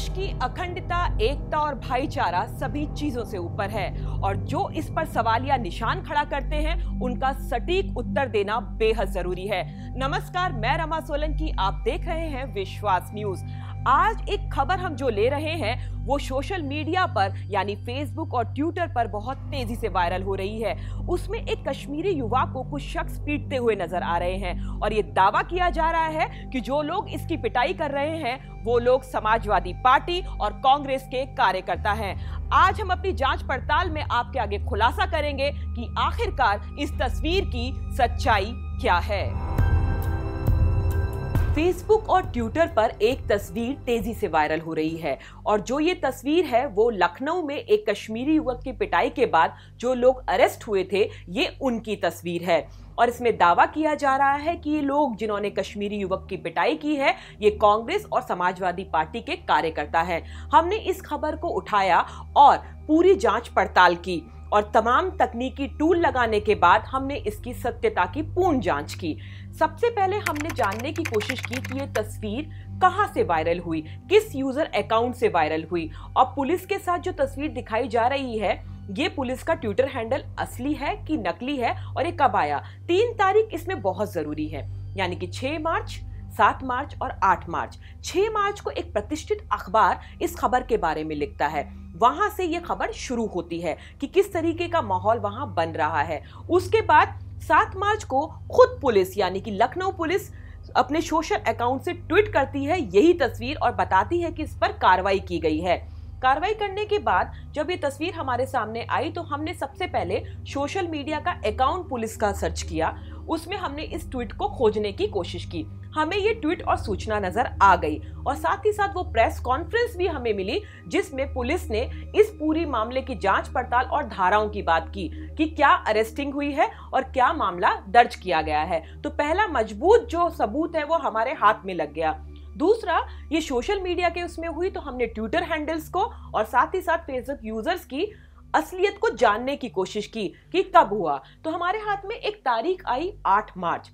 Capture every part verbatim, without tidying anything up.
देश की अखंडता, एकता और भाईचारा सभी चीजों से ऊपर है और जो इस पर सवालिया निशान खड़ा करते हैं उनका सटीक उत्तर देना बेहद जरूरी है। नमस्कार, मैं रमा सोलंकी, आप देख रहे हैं विश्वास न्यूज। आज एक खबर हम जो ले रहे हैं वो सोशल मीडिया पर यानी फेसबुक और ट्विटर पर बहुत तेजी से वायरल हो रही है। उसमें एक कश्मीरी युवा को कुछ शख्स पीटते हुए नजर आ रहे हैं और ये दावा किया जा रहा है कि जो लोग इसकी पिटाई कर रहे हैं वो लोग समाजवादी पार्टी और कांग्रेस के कार्यकर्ता हैं। आज हम अपनी जांच पड़ताल में आपके आगे खुलासा करेंगे कि आखिरकार इस तस्वीर की सच्चाई क्या है। फेसबुक और ट्विटर पर एक तस्वीर तेजी से वायरल हो रही है और जो ये तस्वीर है वो लखनऊ में एक कश्मीरी युवक की पिटाई के बाद जो लोग अरेस्ट हुए थे ये उनकी तस्वीर है। और इसमें दावा किया जा रहा है कि ये लोग जिन्होंने कश्मीरी युवक की पिटाई की है ये कांग्रेस और समाजवादी पार्टी के कार्यकर्ता हैं। हमने इस खबर को उठाया और पूरी जांच पड़ताल की और तमाम तकनीकी टूल लगाने के बाद हमने इसकी सत्यता की पूर्ण जांच की। सबसे पहले हमने जानने की कोशिश की कि ये तस्वीर कहां से वायरल हुई, किस यूजर अकाउंट से वायरल हुई और पुलिस के साथ जो तस्वीर दिखाई जा रही है ये पुलिस का ट्विटर हैंडल असली है कि नकली है और ये कब आया। तीन तारीख इसमें बहुत जरूरी है, यानी कि छह मार्च, सात मार्च और आठ मार्च। छह मार्च को एक प्रतिष्ठित अखबार इस खबर के बारे में लिखता है, वहां से ये खबर शुरू होती है कि किस तरीके का माहौल वहां बन रहा है। उसके बाद सात मार्च को खुद पुलिस यानी कि लखनऊ पुलिस अपने सोशल अकाउंट से ट्वीट करती है यही तस्वीर और बताती है कि इस पर कार्रवाई की गई है। कार्रवाई करने के बाद जब ये तस्वीर हमारे सामने आई तो हमने सबसे पहले सोशल मीडिया का अकाउंट पुलिस का सर्च किया, उसमें हमने इस ट्वीट को खोजने की कोशिश की। हमें ये ट्वीट और सूचना नजर आ गई और साथ ही साथ वो प्रेस कॉन्फ्रेंस भी हमें मिली जिसमें पुलिस ने इस पूरी मामले की जांच पड़ताल और धाराओं की बात की कि क्या अरेस्टिंग हुई है और क्या मामला दर्ज किया गया है। तो पहला मजबूत जो सबूत है वो हमारे हाथ में लग गया। दूसरा, ये सोशल मीडिया के उसमें हुई तो हमने ट्विटर हैंडल्स को और साथ ही साथ फेसबुक यूजर्स की असलियत को जानने की कोशिश की कि कब हुआ। तो हमारे हाथ में एक तारीख आई आठ मार्च।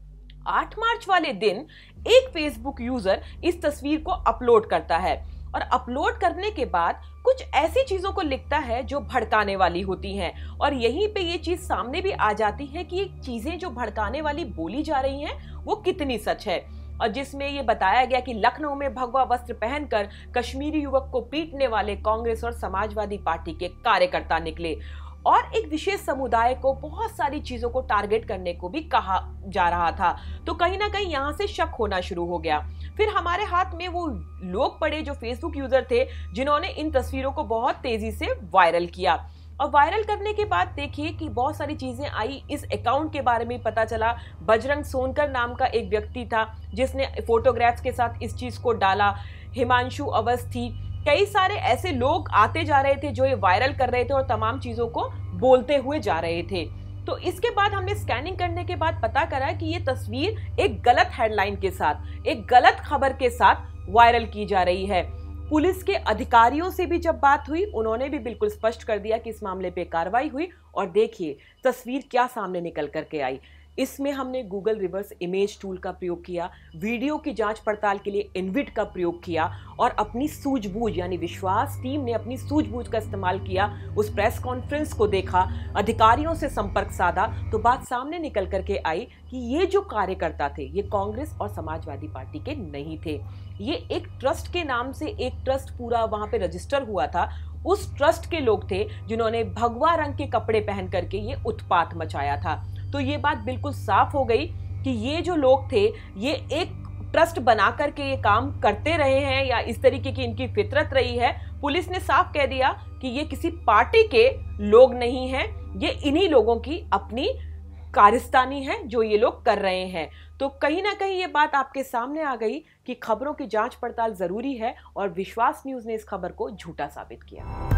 आठ मार्च वाले दिन एक फेसबुक यूजर इस तस्वीर को अपलोड करता है और अपलोड करने के बाद कुछ ऐसी चीजों को लिखता है जो भड़काने वाली होती हैं और यहीं पे ये चीज सामने भी आ जाती है कि ये चीजें जो भड़काने वाली बोली जा रही हैं वो कितनी सच है। और जिसमें ये बताया गया कि लखनऊ में भगवा वस्त्र पहनकर कश्मीरी युवक को पीटने वाले कांग्रेस और समाजवादी पार्टी के कार्यकर्ता निकले और एक विशेष समुदाय को बहुत सारी चीजों को टारगेट करने को भी कहा जा रहा था। तो कहीं ना कहीं यहाँ से शक होना शुरू हो गया। फिर हमारे हाथ में वो लोग पड़े जो फेसबुक यूजर थे जिन्होंने इन तस्वीरों को बहुत तेजी से वायरल किया और वायरल करने के बाद देखिए कि बहुत सारी चीजें आई। इस अकाउंट के बारे में पता चला, बजरंग सोनकर नाम का एक व्यक्ति था जिसने फोटोग्राफ्स के साथ इस चीज को डाला। हिमांशु अवस्थी, कई सारे ऐसे लोग आते जा रहे थे जो ये वायरल कर रहे थे और तमाम चीजों को बोलते हुए जा रहे थे। तो इसके बाद हमने स्कैनिंग करने के बाद पता करा कि ये तस्वीर एक गलत हेडलाइन के साथ, एक गलत खबर के साथ वायरल की जा रही है। पुलिस के अधिकारियों से भी जब बात हुई उन्होंने भी बिल्कुल स्पष्ट कर दिया कि इस मामले पे कार्रवाई हुई और देखिए तस्वीर क्या सामने निकल करके आई। इसमें हमने गूगल रिवर्स इमेज टूल का प्रयोग किया, वीडियो की जांच पड़ताल के लिए इनविट का प्रयोग किया और अपनी सूझबूझ यानी विश्वास टीम ने अपनी सूझबूझ का इस्तेमाल किया। उस प्रेस कॉन्फ्रेंस को देखा, अधिकारियों से संपर्क साधा तो बात सामने निकल करके आई कि ये जो कार्यकर्ता थे ये कांग्रेस और समाजवादी पार्टी के नहीं थे। ये एक ट्रस्ट के नाम से एक ट्रस्ट पूरा वहां पे रजिस्टर हुआ था, उस ट्रस्ट के लोग थे जिन्होंने भगवा रंग के कपड़े पहन करके ये उत्पात मचाया था। तो ये बात बिल्कुल साफ हो गई कि ये जो लोग थे ये एक ट्रस्ट बना करके ये काम करते रहे हैं या इस तरीके की इनकी फितरत रही है। पुलिस ने साफ कह दिया कि ये किसी पार्टी के लोग नहीं हैं, ये इन्हीं लोगों की अपनी कारस्तानी है जो ये लोग कर रहे हैं। तो कहीं ना कहीं ये बात आपके सामने आ गई कि खबरों की जांच पड़ताल जरूरी है और विश्वास न्यूज ने इस खबर को झूठा साबित किया।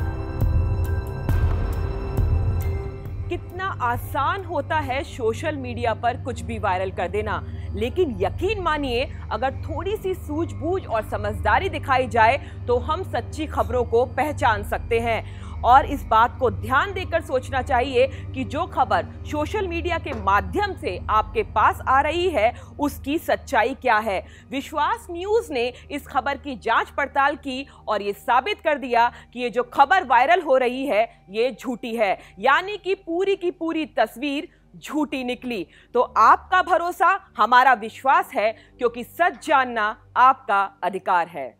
कितना आसान होता है सोशल मीडिया पर कुछ भी वायरल कर देना, लेकिन यकीन मानिए अगर थोड़ी सी सूझबूझ और समझदारी दिखाई जाए तो हम सच्ची खबरों को पहचान सकते हैं। और इस बात को ध्यान देकर सोचना चाहिए कि जो खबर सोशल मीडिया के माध्यम से आपके पास आ रही है उसकी सच्चाई क्या है। विश्वास न्यूज ने इस खबर की जांच पड़ताल की और ये साबित कर दिया कि ये जो खबर वायरल हो रही है ये झूठी है, यानी कि पूरी की पूरी तस्वीर झूठी निकली। तो आपका भरोसा हमारा विश्वास है, क्योंकि सच जानना आपका अधिकार है।